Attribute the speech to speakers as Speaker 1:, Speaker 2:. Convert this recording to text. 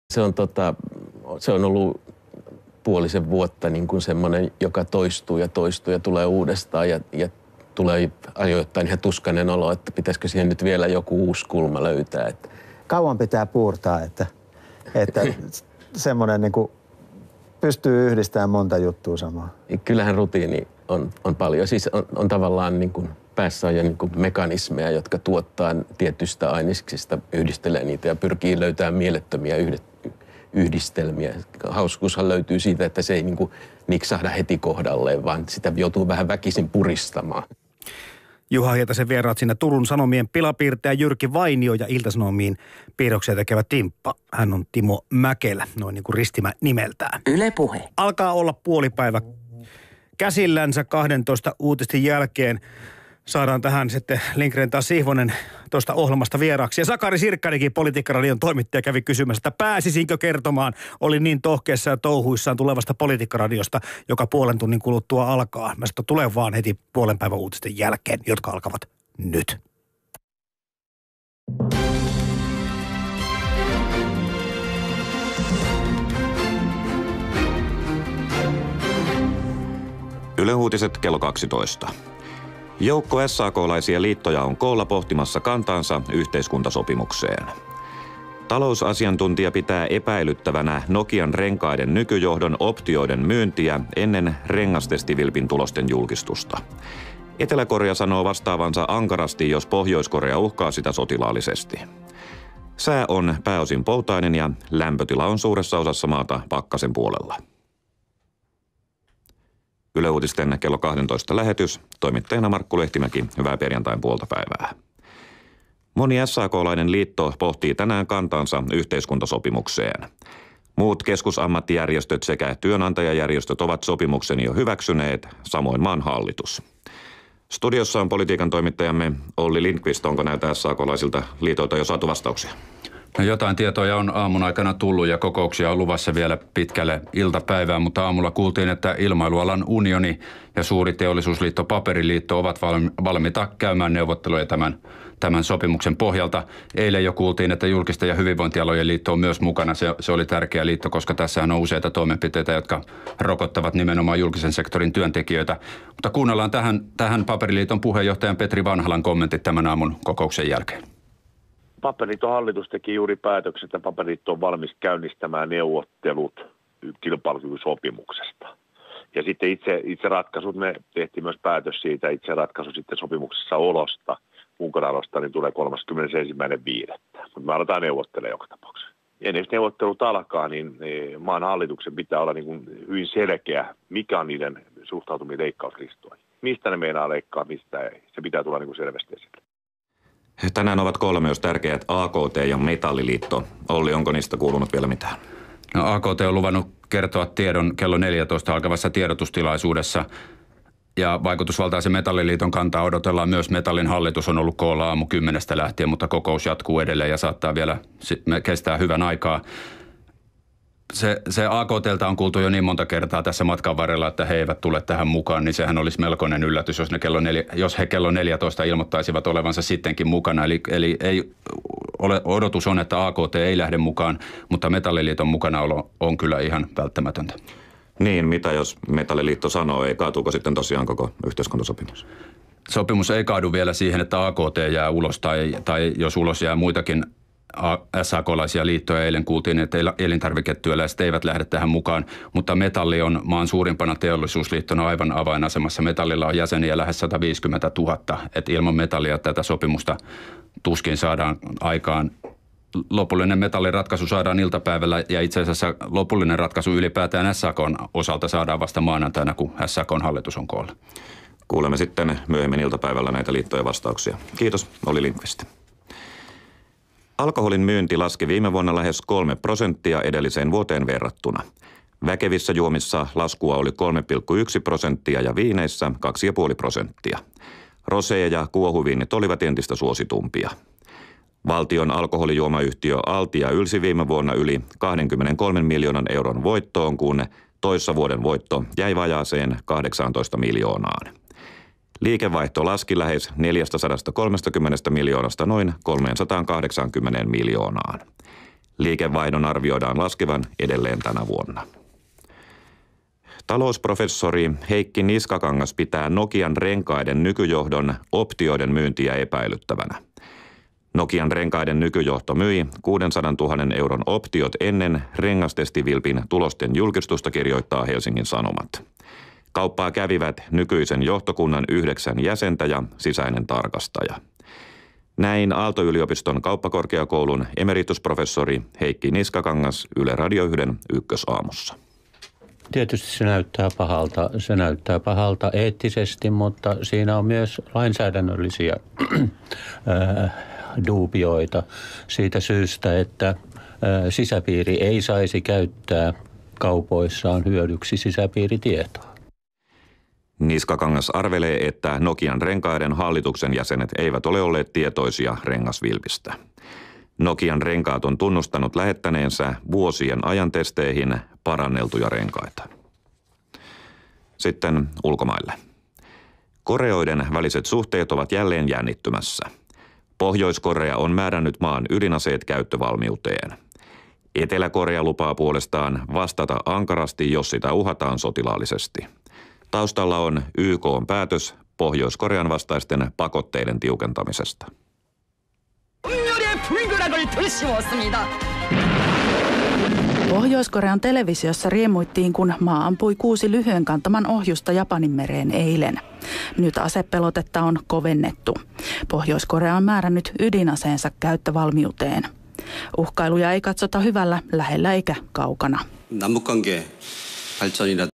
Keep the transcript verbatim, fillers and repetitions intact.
Speaker 1: Se on, tota, se on ollut puolisen vuotta niin kuin semmoinen, joka toistuu ja toistuu ja tulee uudestaan ja, ja tulee ajoittain ihan tuskainen olo, että pitäisikö siihen nyt vielä joku uusi kulma löytää. Että.
Speaker 2: Kauan pitää puurtaa, että, että semmoinen niin kuin pystyy yhdistämään monta juttua samaan.
Speaker 1: Kyllähän rutiini on, on paljon. Siis on, on tavallaan niin kuin päässä on jo niin kuin mekanismeja, jotka tuottaa tietystä aineksista, yhdistelee niitä ja pyrkii löytämään mielettömiä yhdet, yhdistelmiä. Hauskuushan löytyy siitä, että se ei niin kuin niksahda heti kohdalleen, vaan sitä joutuu vähän väkisin puristamaan.
Speaker 3: Juha Hietasen vieraat siinä Turun Sanomien pilapiirtäjä Jyrki Vainio ja Ilta-Sanomiin piirroksia tekevä Timppa. Hän on Timo Mäkelä, noin niin kuin ristimä nimeltään.
Speaker 4: Yle Puhe.
Speaker 3: Alkaa olla puolipäivä käsillänsä kahdentoista uutisten jälkeen. Saadaan tähän sitten Lindgren taas Sihvonen tuosta ohjelmasta vieraaksi. Ja Sakari Sirkkanikin, Politiikkaradion toimittaja, kävi kysymässä, että pääsisinkö kertomaan. Oli niin tohkeessa ja touhuissaan tulevasta Politiikkaradiosta, joka puolen tunnin kuluttua alkaa. Mä sanoin, tulee vaan heti puolen päivän uutisten jälkeen, jotka alkavat nyt.
Speaker 5: Yle Uutiset kello kaksitoista. Joukko S A K-laisia liittoja on koolla pohtimassa kantansa yhteiskuntasopimukseen. Talousasiantuntija pitää epäilyttävänä Nokian renkaiden nykyjohdon optioiden myyntiä ennen rengastestivilpin tulosten julkistusta. Etelä-Korea sanoo vastaavansa ankarasti, jos Pohjois-Korea uhkaa sitä sotilaallisesti. Sää on pääosin poutainen ja lämpötila on suuressa osassa maata pakkasen puolella. Yle Uutisten kello kaksitoista lähetys. Toimittajana Markku Lehtimäki. Hyvää perjantain puolta päivää. Moni S A K-lainen liitto pohtii tänään kantansa yhteiskuntasopimukseen. Muut keskusammattijärjestöt sekä työnantajajärjestöt ovat sopimuksen jo hyväksyneet, samoin maan hallitus. Studiossa on politiikan toimittajamme Olli Lindqvist. Onko näitä S A K-laisilta liitoilta jo saatu vastauksia?
Speaker 6: No jotain tietoja on aamun aikana tullut ja kokouksia on luvassa vielä pitkälle iltapäivään, mutta aamulla kuultiin, että Ilmailualan unioni ja suuri teollisuusliitto Paperiliitto ovat valmiita käymään neuvotteluja tämän, tämän sopimuksen pohjalta. Eilen jo kuultiin, että julkisten ja hyvinvointialojen liitto on myös mukana. Se, se oli tärkeä liitto, koska tässähän on useita toimenpiteitä, jotka rokottavat nimenomaan julkisen sektorin työntekijöitä. Mutta kuunnellaan tähän, tähän Paperiliiton puheenjohtajan Petri Vanhalan kommentit tämän aamun kokouksen jälkeen.
Speaker 7: Paperiliiton hallitus teki juuri päätöksen, että Paperiliitto on valmis käynnistämään neuvottelut kilpailukykysopimuksesta. Ja sitten itse, itse ratkaisut, me tehtiin myös päätös siitä, itse ratkaisu sitten sopimuksessa olosta, Unkaralosta, niin tulee kolmaskymmenesensimmäinen viidettä Mutta me aletaan neuvottelemaan joka tapauksessa. Ennen kuin neuvottelut alkaa, niin maan hallituksen pitää olla niin kuin hyvin selkeä, mikä on niiden suhtautuminen leikkauslistoihin. Mistä ne meinaa leikkaa, mistä ei. Se pitää tulla niin kuin selvästi esille.
Speaker 5: Tänään ovat kolme myös tärkeät A K T ja Metalliliitto. Olli, onko niistä kuulunut vielä mitään?
Speaker 6: No, A K T on luvannut kertoa tiedon kello neljätoista alkavassa tiedotustilaisuudessa. Ja vaikutusvaltaisen Metalliliiton kantaa odotellaan myös. Metallin hallitus on ollut koolla aamu kymmenestä lähtien, mutta kokous jatkuu edelleen ja saattaa vielä kestää hyvän aikaa. Se, se A K T:ltä on kuultu jo niin monta kertaa tässä matkan varrella, että he eivät tule tähän mukaan, niin sehän olisi melkoinen yllätys, jos, ne kello neljä, jos he kello neljätoista ilmoittaisivat olevansa sittenkin mukana. Eli, eli ei, ole, odotus on, että A K T ei lähde mukaan, mutta Metalliliiton mukanaolo on kyllä ihan välttämätöntä.
Speaker 5: Niin, mitä jos Metalliliitto sanoo, ei kaatuuko sitten tosiaan koko yhteiskuntasopimus?
Speaker 6: Sopimus ei kaadu vielä siihen, että A K T jää ulos tai, tai jos ulos jää muitakin S A K-laisia liittoja. Eilen kuultiin, että elintarviketyöläiset eivät lähde tähän mukaan, mutta Metalli on maan suurimpana teollisuusliittona aivan avainasemassa. Metallilla on jäseniä lähes sata viisikymmentätuhatta, että ilman Metallia tätä sopimusta tuskin saadaan aikaan. Lopullinen metalliratkaisu saadaan iltapäivällä ja itse asiassa lopullinen ratkaisu ylipäätään S A K:n osalta saadaan vasta maanantaina, kun S A K:n hallitus on koolla.
Speaker 5: Kuulemme sitten myöhemmin iltapäivällä näitä liittojen vastauksia. Kiitos, Olli Lindqvist. Alkoholin myynti laski viime vuonna lähes kolme prosenttia edelliseen vuoteen verrattuna. Väkevissä juomissa laskua oli kolme pilkku yksi prosenttia ja viineissä kaksi pilkku viisi prosenttia. Rosé ja kuohuviinit olivat entistä suositumpia. Valtion alkoholijuomayhtiö Altia ylsi viime vuonna yli kaksikymmentäkolme miljoonan euron voittoon, kun toissa vuoden voitto jäi vajaaseen kahdeksantoista miljoonaan. Liikevaihto laski lähes neljäsataakolmekymmentä miljoonasta noin kolmesataakahdeksankymmentä miljoonaan. Liikevaihdon arvioidaan laskevan edelleen tänä vuonna. Talousprofessori Heikki Niskakangas pitää Nokian renkaiden nykyjohdon optioiden myyntiä epäilyttävänä. Nokian renkaiden nykyjohto myi kuusisataatuhatta euron optiot ennen rengastestivilpin tulosten julkistusta, kirjoittaa Helsingin Sanomat. Kauppaa kävivät nykyisen johtokunnan yhdeksän jäsentä ja sisäinen tarkastaja. Näin Aalto-yliopiston kauppakorkeakoulun emeritusprofessori Heikki Niskakangas Yle Radio yhden Ykkösaamussa.
Speaker 4: Tietysti se näyttää pahalta. Se näyttää pahalta eettisesti, mutta siinä on myös lainsäädännöllisiä duubioita siitä syystä, että sisäpiiri ei saisi käyttää kaupoissaan hyödyksi sisäpiiritietoa.
Speaker 5: Niskakangas arvelee, että Nokian renkaiden hallituksen jäsenet eivät ole olleet tietoisia rengasvilpistä. Nokian renkaat on tunnustanut lähettäneensä vuosien ajan testeihin paranneltuja renkaita. Sitten ulkomaille. Koreoiden väliset suhteet ovat jälleen jännittymässä. Pohjois-Korea on määrännyt maan ydinaseet käyttövalmiuteen. Etelä-Korea lupaa puolestaan vastata ankarasti, jos sitä uhataan sotilaallisesti. Taustalla on Y K:n päätös Pohjois-Korean vastaisten pakotteiden tiukentamisesta.
Speaker 8: Pohjois-Korean televisiossa riemuittiin, kun maa ampui kuusi lyhyen kantaman ohjusta Japanin mereen eilen. Nyt asepelotetta on kovennettu. Pohjois-Korea on määrännyt ydinaseensa käyttövalmiuteen. Uhkailuja ei katsota hyvällä lähellä eikä kaukana.